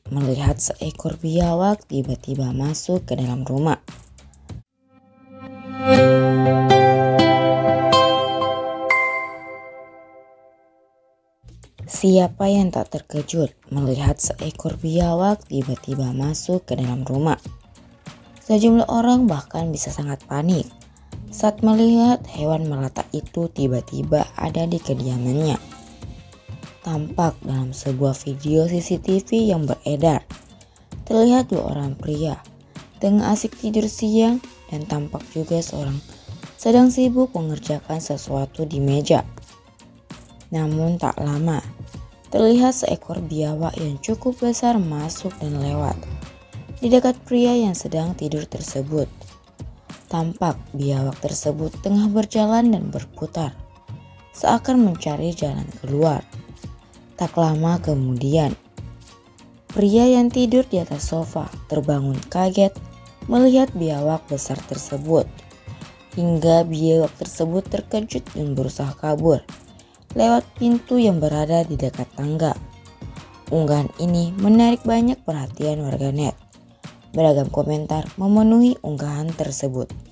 melihat seekor biawak tiba-tiba masuk ke dalam rumah. Siapa yang tak terkejut melihat seekor biawak tiba-tiba masuk ke dalam rumah? Sejumlah orang bahkan bisa sangat panik saat melihat hewan melata itu tiba-tiba ada di kediamannya. Tampak dalam sebuah video CCTV yang beredar, terlihat dua orang pria tengah asik tidur siang dan tampak juga seorang sedang sibuk mengerjakan sesuatu di meja. Namun tak lama, terlihat seekor biawak yang cukup besar masuk dan lewat di dekat pria yang sedang tidur tersebut. Tampak biawak tersebut tengah berjalan dan berputar, seakan mencari jalan keluar. Tak lama kemudian, pria yang tidur di atas sofa terbangun kaget melihat biawak besar tersebut. Hingga biawak tersebut terkejut dan berusaha kabur lewat pintu yang berada di dekat tangga. Unggahan ini menarik banyak perhatian warganet. Beragam komentar memenuhi unggahan tersebut.